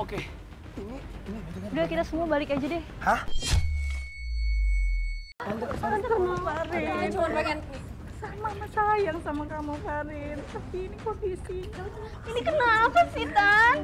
Oke. Ini Udah kita semua balik aja deh. Hah? Farin, cuma pengen sama sayang sama kamu Farin. Tapi ini kondisinya. Ini kenapa sih, Tan?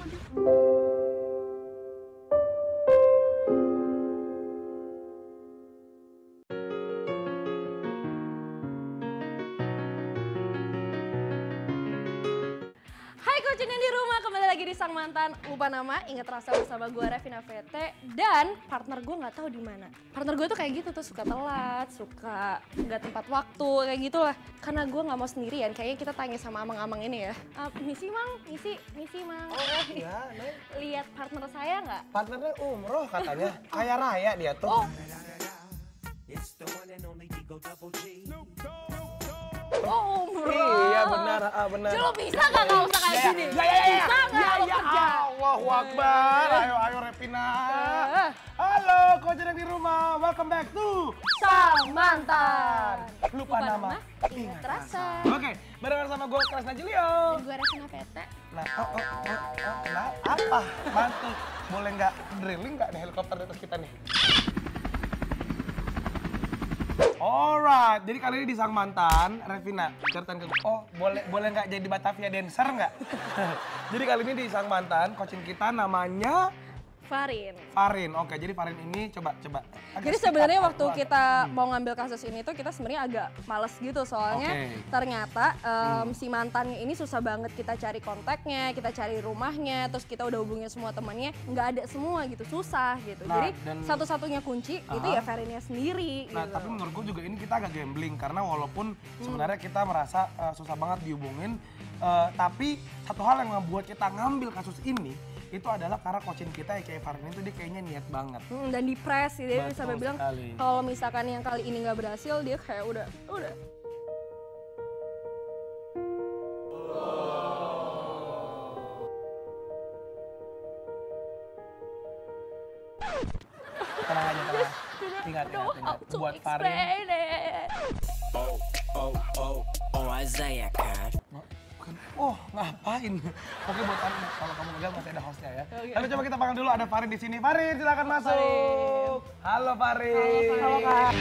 Hai Kocin yang di rumah, kembali lagi di Sang Mantan. Lupa nama, ingat rasa bersama gue Revina VT. Dan partner gue nggak tahu di mana. Partner gue tuh kayak gitu tuh, suka telat, suka nggak tempat waktu, kayak gitulah. Karena gue nggak mau sendirian, kayaknya kita tanya sama amang-amang ini ya. Misi Mang, misi Mang. Oh iya, Neng. Lihat partner saya nggak? Partnernya umroh katanya. Kaya raya dia tuh. Oh. Oh, umroh. Iya benar, benar. Jadi lo bisa nggak usah kayak gini? Ya. Bisa nggak lo kerja? Allahu Akbar. Ayo Revina. Halo, Kocin yang di rumah. Welcome back to Sang Mantan. Lupa nama, ingat rasa. Oke, barengan sama gue Kresna Julio. Dan gue Revina VT. Nah, nah, apa? Bantu. Boleh nggak drilling nggak nih helikopter di atas kita nih? Alright, jadi kali ini di Sang Mantan, Revina, ceritain ke gue. Oh, boleh nggak jadi Batavia dancer nggak? Jadi kali ini di Sang Mantan, coaching kita namanya Farin. Oke, jadi Farin ini coba. Jadi sebenarnya waktu kita mau ngambil kasus ini tuh kita sebenarnya agak males gitu soalnya ternyata si mantannya ini susah banget kita cari kontaknya, kita cari rumahnya, terus kita udah hubungin semua temannya, nggak ada semua gitu, susah gitu. Nah, jadi satu-satunya kunci itu ya Farinnya sendiri. Nah, gitu. tapi menurut gue juga ini kita agak gambling karena walaupun sebenarnya kita merasa susah banget dihubungin, tapi satu hal yang membuat kita ngambil kasus ini itu adalah karena coaching kita ya kayak Farin itu dia kayaknya niat banget. Dan di press sih, dia Betul sampai bilang sekali. kalau misalkan yang kali ini nggak berhasil dia kayak udah. Tenang aja, tenang. Ingat. Buat Farin. Oh, Isaiah kan? Oh, ngapain? Oke, buat Farin, kalau kamu gagal masih ada hostnya ya. Tapi coba kita panggil dulu, ada Farin di sini. Farin, silakan masuk. Halo Farin. Halo Kak.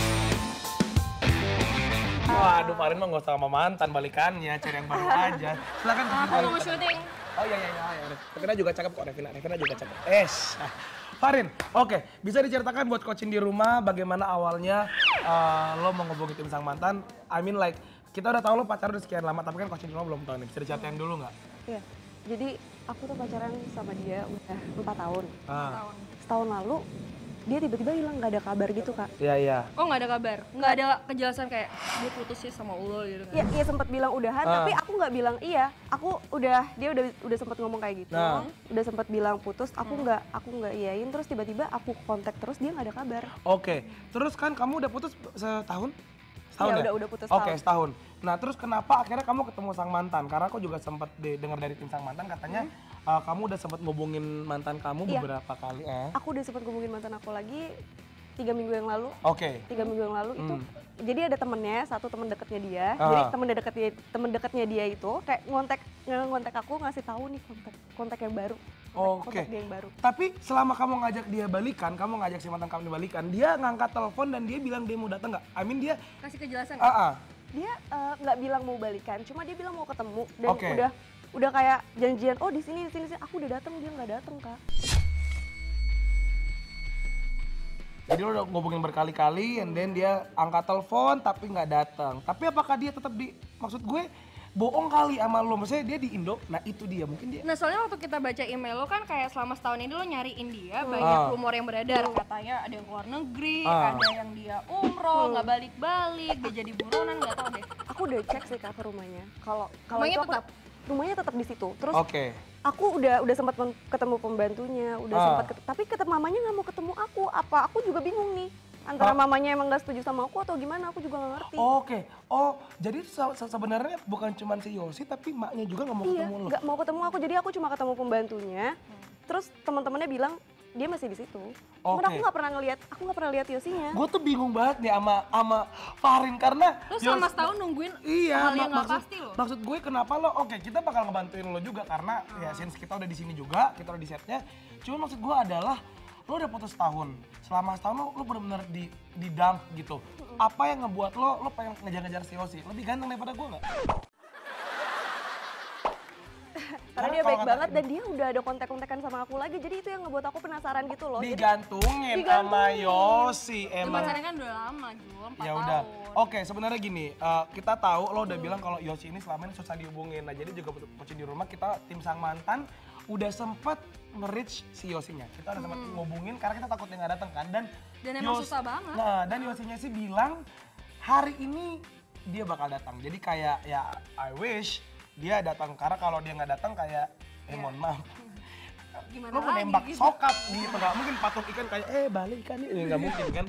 Waduh, Farin mah nggak usah sama mantan balikannya, cari yang baru aja. Silakan. Aku mau syuting. Oh iya. Revina juga cakep kok, Revina juga cakep. Farin, oke, bisa diceritakan buat coaching di rumah bagaimana awalnya lo mau ngehubungin tim Sang Mantan? I mean like, kita udah tahu lo pacaran udah sekian lama, tapi kan coaching di rumah belum tahu nih. Bisa diceritain dulu nggak? Iya, jadi aku tuh pacaran sama dia udah 4 tahun. Ah. Setahun lalu dia tiba-tiba hilang, nggak ada kabar gitu Kak. Iya. Oh nggak ada kabar? Nggak ada kejelasan kayak dia putus sih sama lo gitu kan? Iya sempat bilang udahan, tapi aku nggak bilang iya. Dia udah sempat ngomong kayak gitu. Nah. Udah sempat bilang putus, aku nggak iyain. Terus tiba-tiba aku kontak terus dia nggak ada kabar. Oke, terus kan kamu udah putus setahun? Setahun Iya, ya? udah putus Oke, setahun. Nah, terus kenapa akhirnya kamu ketemu Sang Mantan? Karena aku juga sempat dengar dari tim Sang Mantan katanya kamu udah sempat ngubungin mantan kamu Iya. beberapa kali. Aku udah sempat ngomongin mantan aku lagi 3 minggu yang lalu. Oke. 3 minggu yang lalu itu jadi ada temennya, satu temen dekatnya dia. Ah. Jadi temen dekatnya dia itu kayak ngontek aku, ngasih tahu nih kontak yang baru. Oke. Kontak dia yang baru. Tapi selama kamu ngajak dia balikan, kamu ngajak si mantan kamu balikan, dia ngangkat telepon dan dia bilang dia mau datang nggak? I mean dia Kasih kejelasan nggak? Dia nggak bilang mau balikan, cuma dia bilang mau ketemu dan Oke. udah kayak janjian. Oh di sini. Aku udah datang, dia nggak datang Kak. Jadi lo udah ngubungin berkali-kali, and then dia angkat telepon tapi nggak datang. Tapi apakah dia tetap maksud gue bohong kali sama lo? Maksudnya dia di Indo, nah itu dia mungkin dia. Nah soalnya waktu kita baca email lo kan kayak selama setahun ini lo nyariin dia banyak rumor yang beredar katanya ada yang keluar negeri, ada yang dia umroh nggak balik-balik, dia jadi buronan nggak tahu deh. Aku udah cek sih Kak ke rumahnya. Kalau Rumahnya itu tetap? rumahnya tetap di situ. Terus Oke. aku udah sempat ketemu pembantunya, tapi ketemu mamanya nggak mau ketemu aku. Apa aku juga bingung nih. Antara mamanya emang nggak setuju sama aku atau gimana, aku juga nggak ngerti. Oke. Oh, jadi sebenarnya bukan cuma si Yosi tapi maknya juga nggak mau Iya, ketemu lo. nggak mau ketemu aku. Jadi aku cuma ketemu pembantunya. Terus teman-temannya bilang dia masih di situ. Cuman Oke. aku nggak pernah lihat Yosinya. Gue tuh bingung banget nih sama Farin karena Lo selama setahun nungguin iya, hal yang nggak maksud, pasti lo. maksud gue kenapa lo, oke kita bakal ngebantuin lo juga karena ya since kita udah di sini juga, kita udah di setnya. Cuma maksud gue adalah lo udah putus setahun, selama setahun lo bener-bener di dump gitu. Apa yang ngebuat lo pengen ngejar-ngejar si Yosi? Lebih ganteng daripada gue nggak? Karena dia Kalau baik kata- banget dan dia udah ada kontak-kontakan sama aku lagi. Jadi itu yang ngebuat aku penasaran gitu loh. Jadi Digantungin sama Yosi Ya, emang. pacarnya kan udah lama, Jul, 4 Ya tahun. udah. Oke, sebenarnya gini, kita tahu lo udah bilang kalau Yosi ini selama ini susah dihubungin. Nah, jadi juga untuk coaching di rumah kita tim sang mantan udah sempet nge-reach si Yosinya. Kita udah sempet ngubungin karena kita takut dia nggak datang kan dan emang susah banget. Nah, dan Yosinya sih bilang hari ini dia bakal datang. Jadi kayak ya I wish dia datang karena kalau dia nggak datang kayak mohon maaf. Gimana Lo lagi menembak gitu. sokap gitu, nggak mungkin patung ikan kayak balik ikan ini nggak mungkin kan.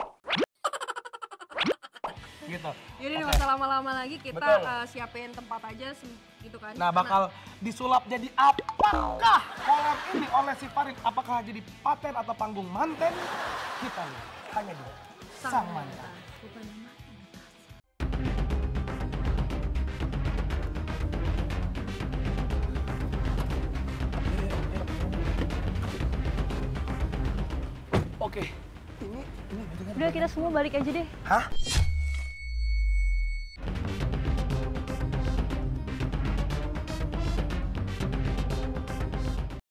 Gitu. Yaudah Oke. nggak usah lama-lama lagi, kita Betul. Siapin tempat aja gitu kan. Nah bakal disulap jadi apakah orang ini oleh si Farid? Apakah jadi paten atau panggung manten? Kita lihat hanya di sang mantan. Bukan nama. Oke, ini udah kita semua balik aja deh. hah?